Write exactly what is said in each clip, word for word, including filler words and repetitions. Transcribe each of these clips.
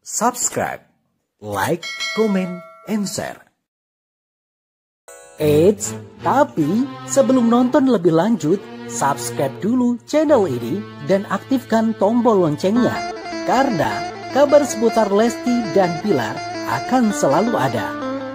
subscribe, like, comment, and share. Eits, tapi sebelum nonton lebih lanjut, subscribe dulu channel ini dan aktifkan tombol loncengnya. Karena kabar seputar Lesti dan Bilar akan selalu ada.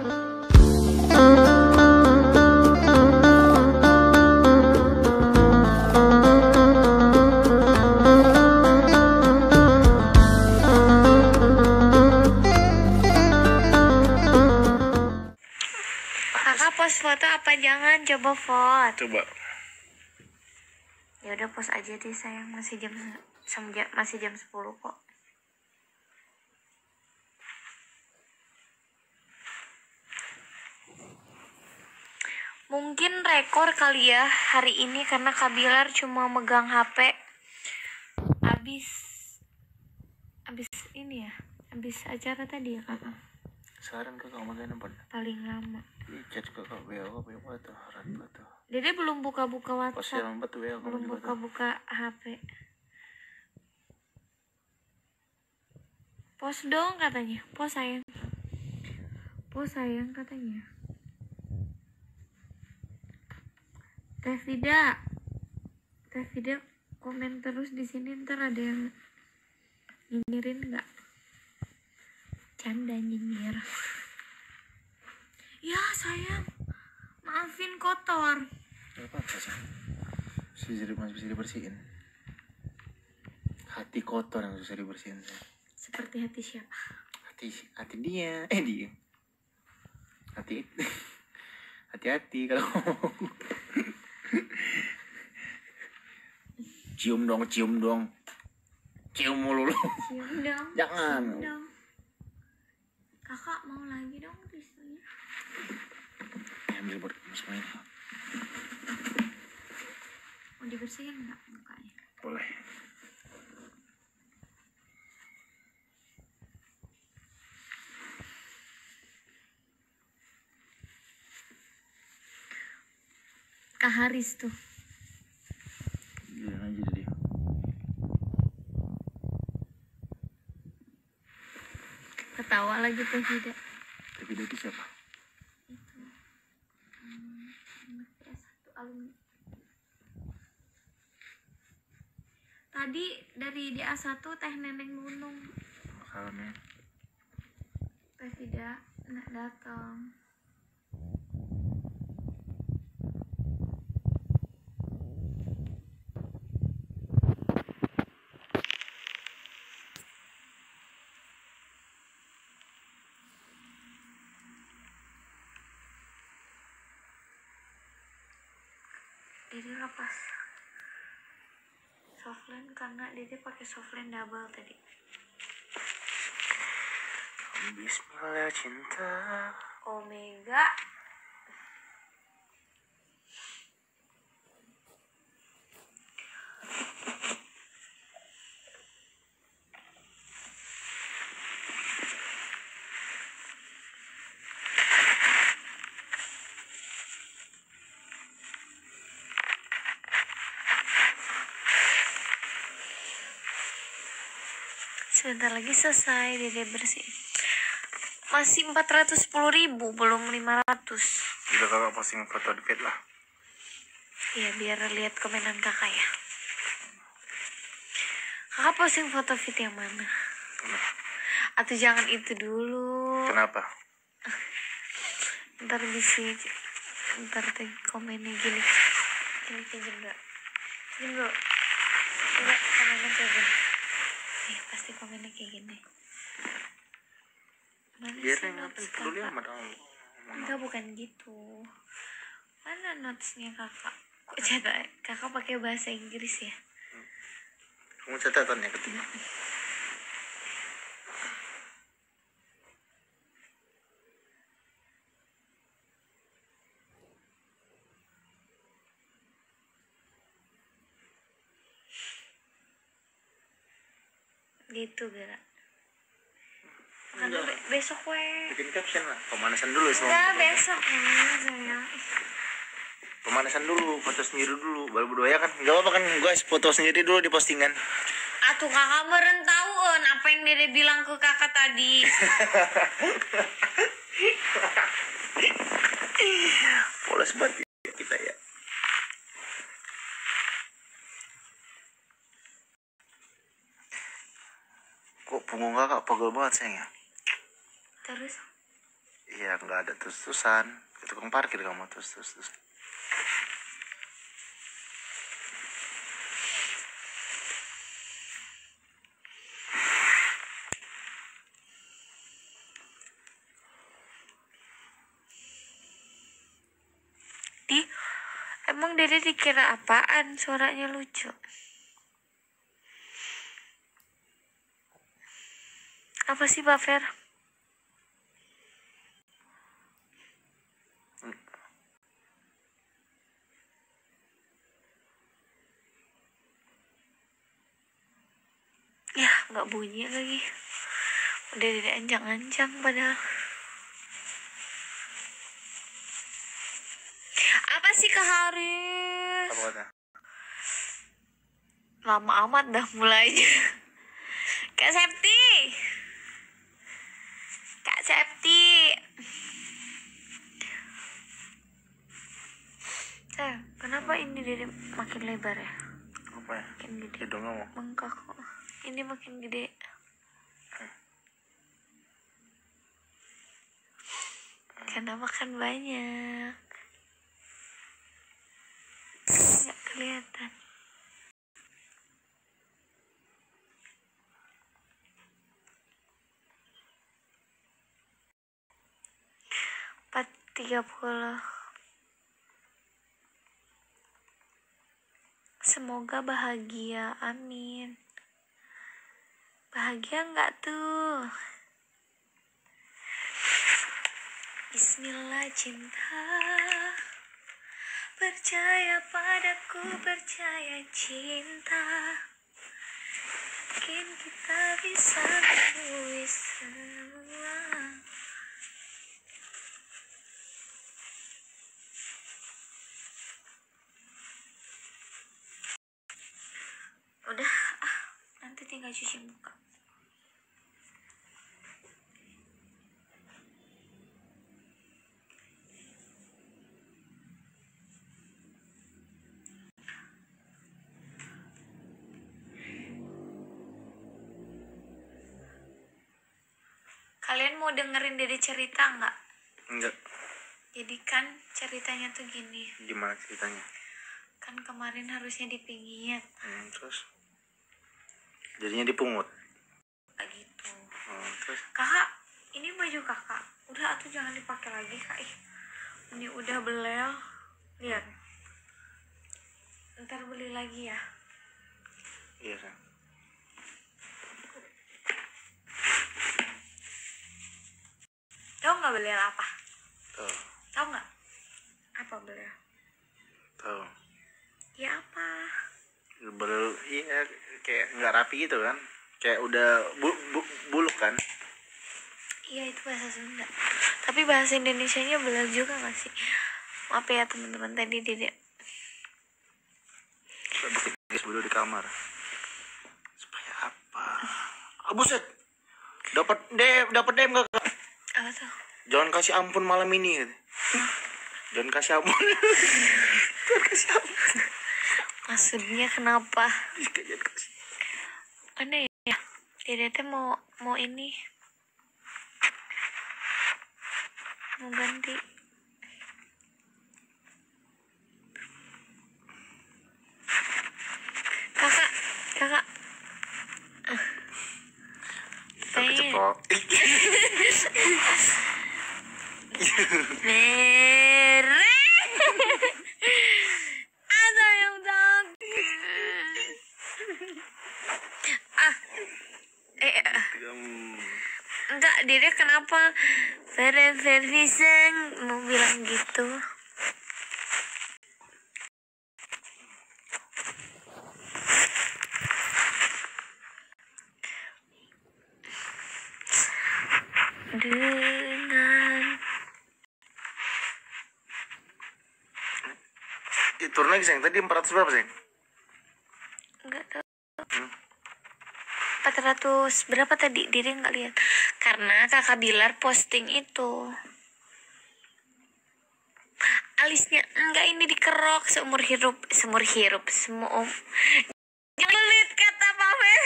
Kakak post foto apa jangan? Coba foto. Coba. Ya udah post aja deh sayang, masih jam sem- masih jam sepuluh kok. Mungkin rekor kali ya hari ini karena Kak Bilar cuma megang H P abis abis ini ya, abis acara tadi ya kakak. Sekarang kakak makan apa? Paling lama. Chat kakak W A apa yang batu, harat batu. Dede belum buka-buka Pas WhatsApp, yang batu W A belum buka-buka H P. Post dong katanya, post sayang, post sayang katanya. Teh Vida, Teh Vida komen terus di sini, ntar ada yang nyinyirin nggak? Canda nyinyir. Ya sayang, maafin kotor. Gak apa-apa sih. Bisa di, masih bisa dibersihin. Hati kotor yang susah dibersihin sih. Seperti hati siapa? Hati hati dia, eh dia. Hati hati-hati kalau ngomong. Cium dong, cium dong. Cium mulu lu. Cium dong. Jangan. Cium dong. Kakak mau lagi dong tisunya. Ya, ambil buat masuk ini. Mau dibersihin nggak mukanya? Boleh. Kak Haris tuh. Bilang aja dia. Ketawa lagi Teh Vida. Tapi dia itu siapa? Itu. Hmm, anak S satu alumni. Tadi dari D A satu Teh Neneng Nunung. Salamnya. Teh Vida nggak datang. Dede lepas softline karena Dede pakai softline double tadi. Bismillah cinta. Omega. Sebentar lagi selesai Dede bersih. Masih empat ratus sepuluh ribu, belum lima ratus. Udah kakak posting foto di feed lah. Iya, biar lihat komenan kakak ya. Kakak posting foto feed yang mana? Atau jangan itu dulu. Kenapa? Ntar bisa, ntar tuh komennya gini. Ini pinjem gak? Pinjem gak? Coba komennya kayak gini. Nih, pasti komennya kayak gini. Mana Biar sih yang notes peduli kakak? amat dong. Enggak, bukan gitu. Mana notesnya kakak? Kok catat kakak pakai bahasa Inggris ya? Kamu catatannya ketika. Gitu gak? Karena be- besok weh. Bikin caption lah. Pemanasan dulu semua. Enggak, besok ya sayang. Pemanasan dulu, foto sendiri dulu. Baru berdua ya kan. Gak apa-apa kan guys, foto sendiri dulu di postingan. Atuh kakak meren tahuan apa yang dede bilang ke kakak tadi. Polos banget kita ya. Kok punggung kakak pegel banget sayang ya? Terus? Iya nggak ada terus-terusan. Ke tukang parkir kamu terus-terus. Di, emang dede dikira apaan? Suaranya lucu. Apa sih Pak Fer? Ya, nggak bunyi lagi. Udah dede anjang-anjang padahal. Apa sih Kak Haris? Apa kata? Lama amat dah mulainya. Kak Septi. Kak Septi. Eh, kenapa ini dede makin lebar ya? Apa ya? Makin gede. Hidung kamu? Bengkak kok. Ini makin gede. Karena makan banyak. Nggak kelihatan. Empat tiga puluh. Semoga bahagia, amin. Bahagia nggak tuh? Bismillah cinta, percaya padaku, percaya cinta, yakin kita bisa melalui semua. Udah, ah, nanti tinggal cuci muka. Kalian mau dengerin dede cerita nggak? Enggak. Jadi kan ceritanya tuh gini. Gimana ceritanya? Kan kemarin harusnya dipingit. Hmm, terus? Jadinya dipungut? Kayak gitu. Oh, terus? Kakak, ini baju kakak. Udah atuh jangan dipakai lagi kak. Ih, ini udah belel. Lihat. Ntar beli lagi ya. Iya sayang. Tahu nggak belel apa? Tahu. Tahu nggak? Apa belel? Tahu. Ya apa? Belul, iya kayak nggak rapi gitu kan? Kayak udah bu, bu, buluk kan? Iya itu bahasa Sunda. Tapi bahasa Indonesianya belel juga nggak sih? Maaf ya teman-teman tadi Dede. Bikin guys dulu di kamar. Supaya apa? Ah, buset. Dapat dem, dapat dem nggak? Apa tuh? Jangan kasih ampun malam ini. Jangan kasih ampun. Jangan kasih ampun. Maksudnya kenapa? Jangan kasih. Mana ya? Dede teh mau mau ini. Mau ganti. Kakak, kakak. Kecepok. Mere. Ada yang takut. Ah. Eh. Enggak, Dede kenapa Fere Fervisen mau bilang gitu? Dengan Turun lagi sayang, tadi empat ratus berapa sayang? enggak tahu. Hmm? empat ratus berapa tadi? Diri nggak lihat karena kakak Bilar posting itu. Alisnya enggak, ini dikerok seumur hidup, seumur hidup semua. Jangan kata Pak Fer.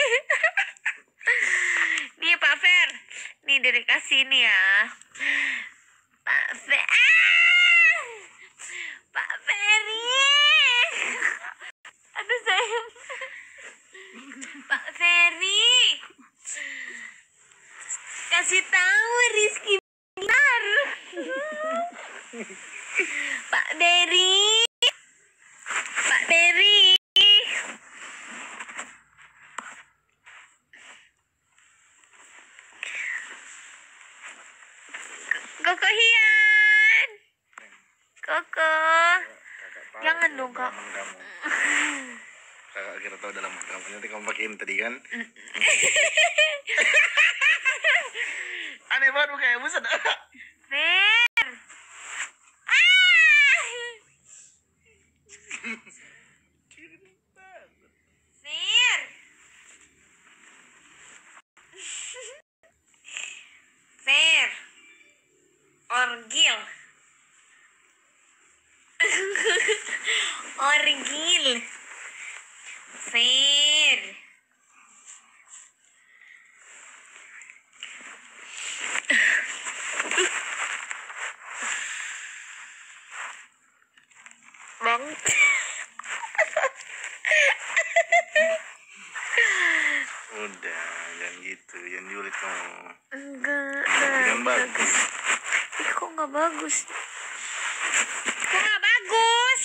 Nih Pak Fer, nih dari kasih nih ya. Pak Fer, ah! Pak Ferry. Aduh sayang. Pak Ferry, kasih tahu Rizky Bilar. Pak Berry, Pak Berry, Koko Hian, Koko, jangan dong kak. Kakak kira tahu dalam kamu, nanti kamu pakein tadi kan? Aneh banget kayak buset. Fer. Fer. Fer. Orgil. Orgil. Fer. Bang. Udah, jangan gitu, jangan julid kamu. Enggak, Jangan bagus. Ih, kok nggak bagus? Kok nggak bagus?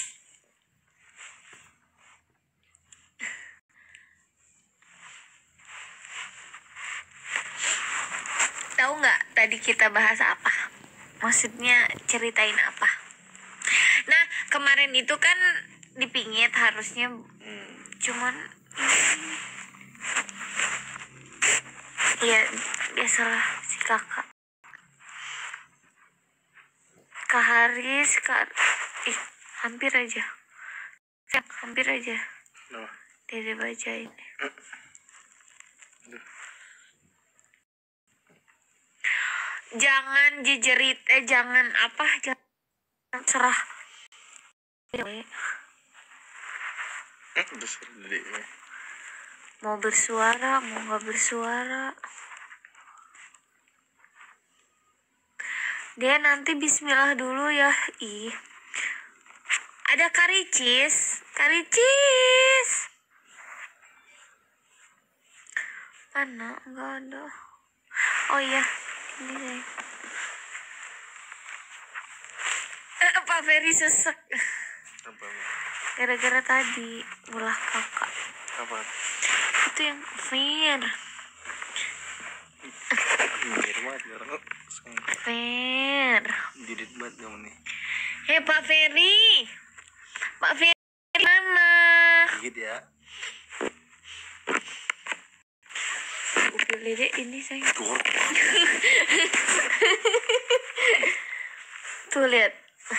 Tahu nggak tadi kita bahas apa? Maksudnya ceritain apa? Nah, kemarin itu kan dipingit harusnya, Hmm. cuman ya biasalah si kakak. Kak Haris, Kak, ih hampir aja, ya, hampir aja. Nah, Dede bacain. Jangan jejerit, eh jangan apa, jangan serah. eh, udah seru deh. Mau bersuara, mau nggak bersuara. Dia nanti bismillah dulu ya. Ih. Ada karicis, karicis. Mana? Enggak ada. Oh iya, ini deh. Eh, Pak Ferry sesek. Apa? Gara-gara tadi ulah kakak. Apa? Itu yang Fer. Mirip banget nih orang. Fer. Julid banget kamu nih. Hei Pak Ferry. Pak Ferry mana? Gigit ya. Aku pilih deh ini sayang. Jorok. Tuh lihat.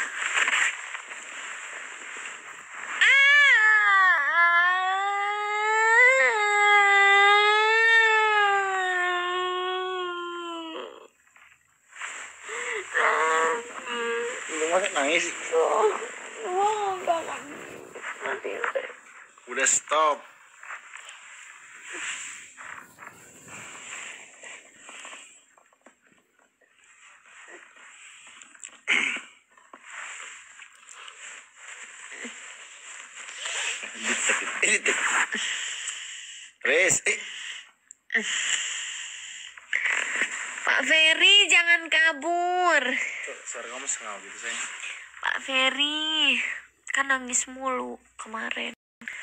Lu masa nangis? Wah, enggak nanti. Udah stop. Ini Res, eh. Pak Ferry jangan kabur. Suara kamu sengau gitu sayang. Pak Ferry kan nangis mulu kemarin.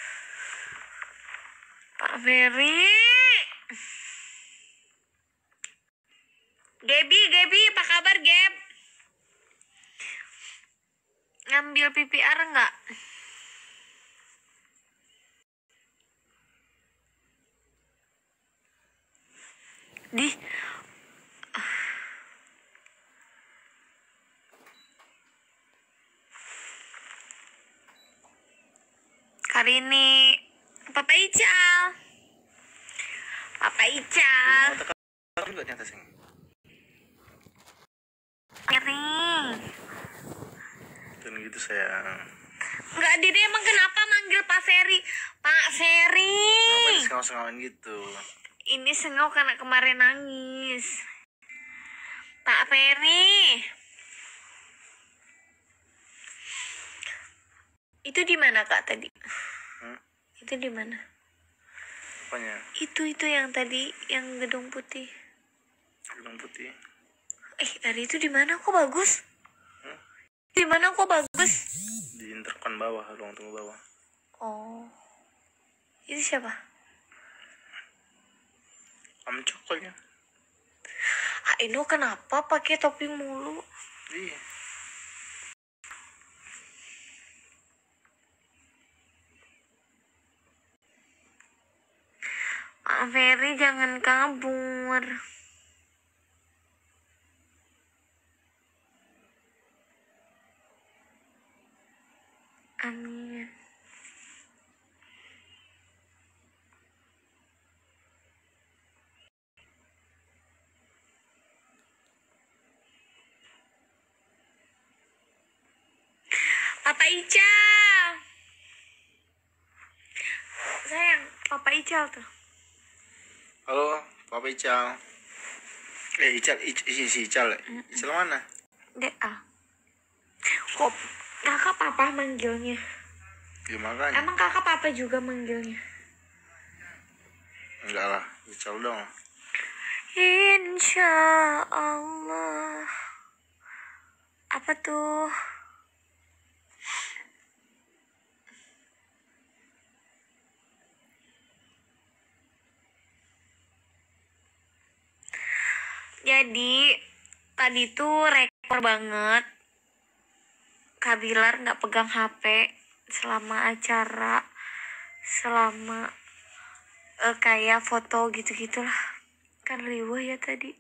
Pak Ferry. Gaby, Gaby, apa kabar Gab? Ngambil P P R enggak? Di Karini, Papa Ical, Papa Ical. Mata juga di atas ini. Feri. Dan gitu sayang. Enggak, Dede emang kenapa manggil Pak Ferry? Pak Ferry. Ngapain sengau-sengauin gitu? Ini sengau karena kemarin nangis. Pak Ferry. Itu di mana Kak tadi? Hmm? Itu di mana? Apanya? Itu itu yang tadi yang gedung putih. Gedung putih. Eh, dari itu di mana kok bagus? Hmm? Di mana kok bagus? Di intercon bawah, ruang tunggu bawah. Oh. Itu siapa? Om Cokonya. Ah, Ino kenapa pakai topi mulu? Iya. Pak Ferry jangan kabur. Amin. Papa Ical. Sayang, Papa Ical tuh. Halo, Papa Ical. Eh, Ical, Ical, Ical, Ical, Ical mana? D A. Kok kakak papa manggilnya? Ya makanya. Emang kakak papa juga manggilnya? Enggak lah, Ical dong. Insya Allah. Apa tuh? Jadi tadi tuh rekor banget Kak Bilar nggak pegang H P selama acara, selama eh, kayak foto gitu-gitulah. Kan riuh ya tadi.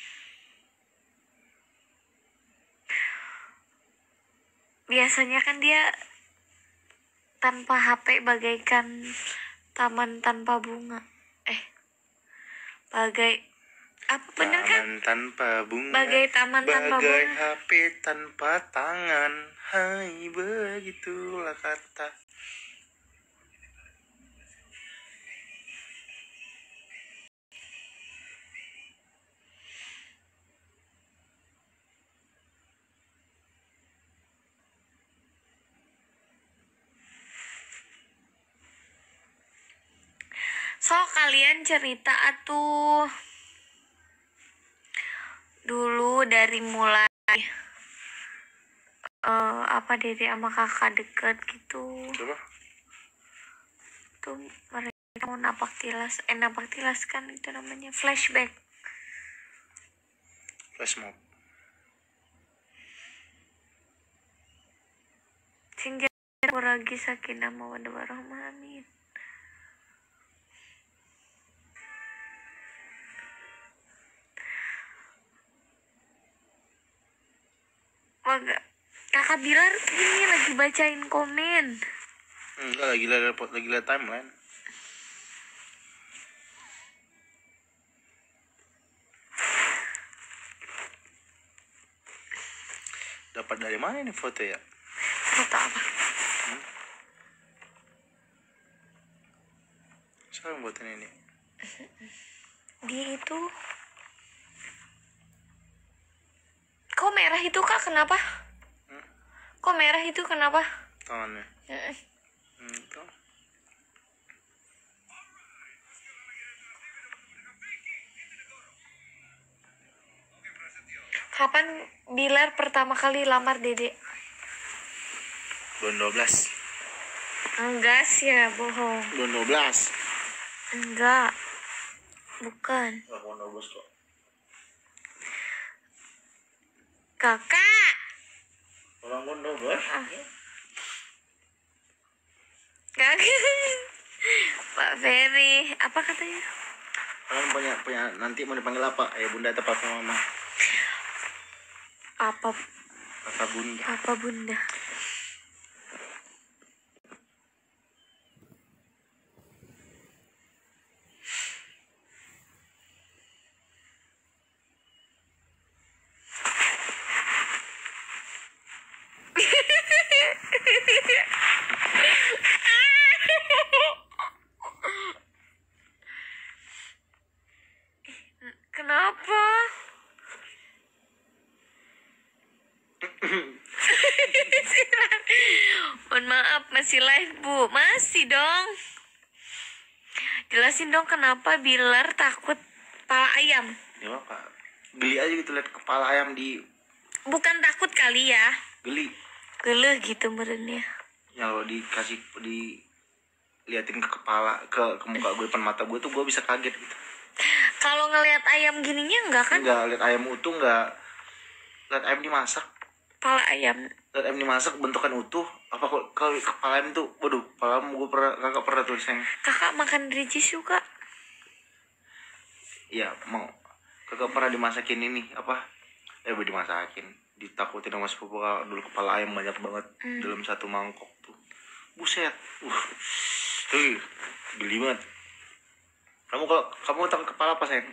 Biasanya kan dia tanpa H P bagaikan taman tanpa bunga. Eh, bagai apa bener kan? Taman tanpa bunga. Bagai taman tanpa Bagai bunga. H P tanpa tangan. Hai, begitulah kata. So kalian cerita atuh dulu dari mulai uh, apa Dede sama kakak deket gitu. Coba. Tuh mereka mau napak tilas, eh napak tilas kan itu namanya flashback. Flash mob. Sing jarang lagi sakinah mawaddah warahmah amin. Waga, kakak Bilar ini lagi bacain komen. Enggak, lagi lihat lagi lihat timeline. Dapat dari mana nih foto ya? Foto apa? Hmm? Siapa yang buatin ini? Dia itu. Kok merah itu kak? Kenapa? Hmm? Kok merah itu kenapa? Tangannya. Mm-mm. Hmm, itu. Kapan Bilar pertama kali lamar Dede? Bulan dua belas. Enggak sih ya, bohong. Bulan dua belas. Enggak. Bukan. Enggak bulan dua belas kok. Kakak. Orang bulan dua belas. Ah. Kakak. Pak Ferry, apa katanya? Kalian punya punya nanti mau dipanggil apa? Ayah bunda atau papa mama? Apa Papa bunda. apa bunda? maaf, masih live Bu. Masih dong. Jelasin dong kenapa Bilar takut kepala ayam. Ya apa? Geli aja gitu lihat kepala ayam di. Bukan takut kali ya. Geli. Geleh gitu merenya. Ya kalau dikasih di liatin ke kepala ke, ke muka gue depan mata gue tuh gue bisa kaget gitu. Kalau ngelihat ayam gininya enggak kan? Enggak, lihat ayam utuh enggak. Lihat ayam dimasak. Kepala ayam. Lihat ayam dimasak bentukan utuh. Apa kok kalau kepala ayam tuh, waduh, kepala gue pernah kakak pernah tuh sayang. Kakak makan rijis juga? Iya, mau. Kakak pernah dimasakin ini apa? Eh, gue dimasakin. Ditakutin sama sepupu dulu kepala ayam banyak banget hmm. dalam satu mangkok tuh. Buset. Uh. Tuh, geli banget. Kamu kalau kamu takut kepala apa sayang?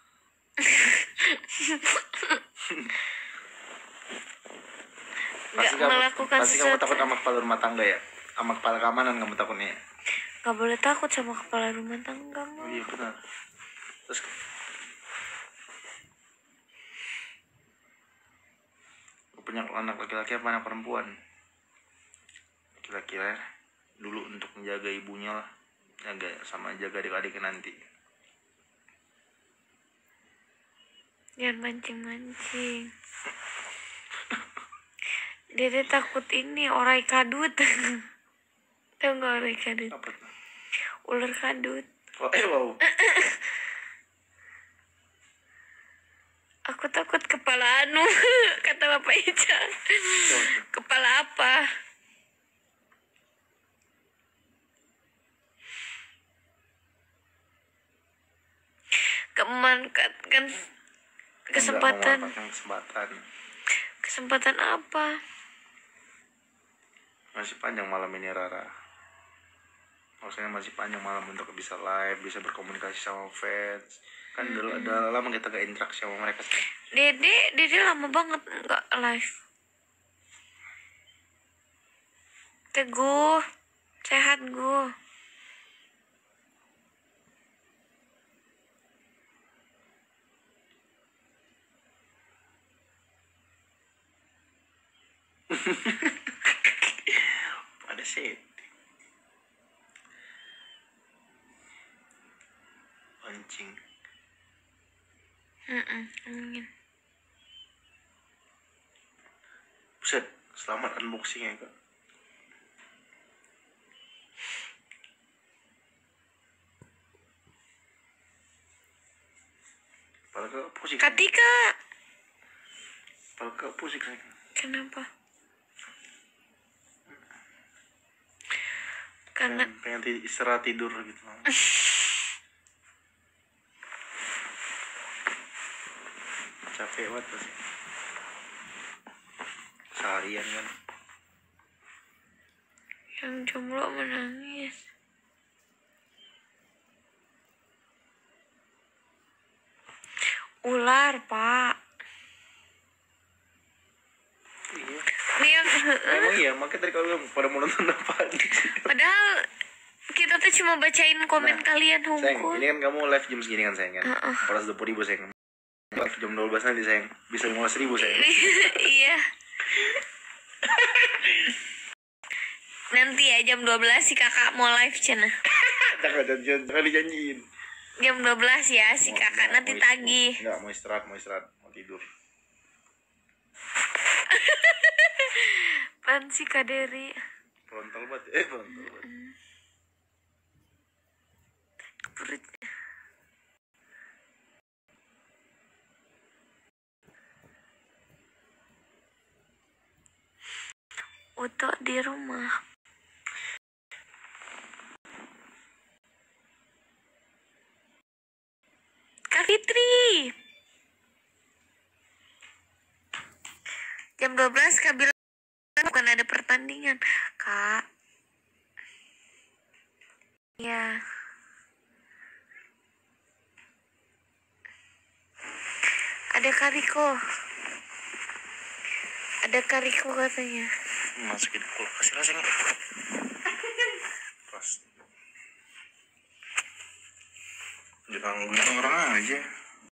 pasti kamu, melakukan pasti kamu takut sama kepala rumah tangga ya? Sama kepala keamanan kamu takutnya? Gak boleh takut sama kepala rumah tangga. Oh iya benar. Terus punya anak laki-laki apa anak perempuan? Laki-laki lah ya. Dulu untuk menjaga ibunya lah, jaga sama jaga adik-adiknya nanti. Jangan mancing-mancing. Dede takut ini orai kadut. Tahu nggak orai kadut? Apa tuh? Ular kadut. Oh, eh wow. Aku takut kepala anu. Kata Bapak Ica. Kepala apa? Memanfaatkan kesempatan. kesempatan. Kesempatan apa? Masih panjang malam ini Rara. Maksudnya masih panjang malam untuk bisa live, bisa berkomunikasi sama fans. Kan udah hmm. udah lama kita gak interaksi sama mereka. Dede, Dede lama banget nggak live. Teguh, sehat gue. Ada sih pancing. Mm -mm, Buset, selamat unboxing ya kak. Kepala kak pusing. Katika. Kepala kak pusing sayang. Kenapa? Karena pengen, pengen istirahat tidur gitu. Capek banget pasti. Seharian kan. Yang jomblo menangis. Ular, Pak. Iya. Nih yang emang iya, makanya tadi kalau pada mau nonton apa? Padahal kita tuh cuma bacain komen nah, kalian hukum. Sayang, ini kan kamu live jam segini kan sayang kan? Uh-uh. Empat ratus dua puluh ribu sayang. Live jam dua belas nanti sayang. Bisa lima belas ribu sayang. Iya. Nanti ya jam dua belas si kakak mau live cina. Jangan jangan jangan dijanjiin. Jam dua belas ya si kakak nanti tagih. Enggak, mau istirahat, mau istirahat, mau tidur. Pan si Kaderi. Frontal banget, eh frontal banget. Mm. Perut. Utok di rumah. Kak Fitri. Jam dua belas Kak bilang bukan ada pertandingan, Kak. Ya. Ada Kariko. Ada Kariko katanya. Masukin kulkas lah sayang. Pas. Jangan ngomongin orang aja.